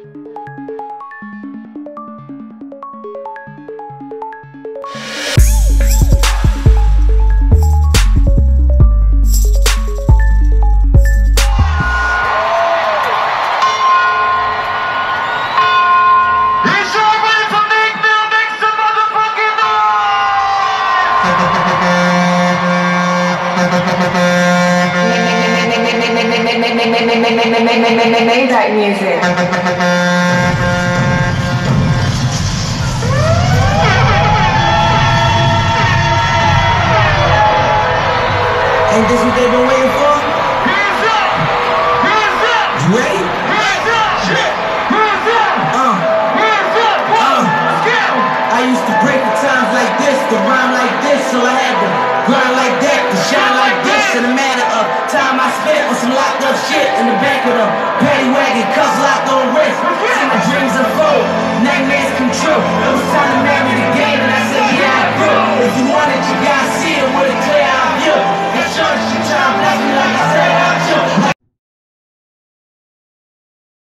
Make that music. Ain't this what they've been waiting for? Hands up! Hands up! You ready? Hands up! Shit! Hands up! Hands up! Let's go! I used to break the times like this, to rhyme like this, so I had to grind like that, to shine like this. In a matter of time I spent on some locked up shit in the back of the paddy wagon, cuffs locked on wrist. See my dreams unfold, nightmares come true. It was time to marry the game, and I said, yeah, I grew. If you wanted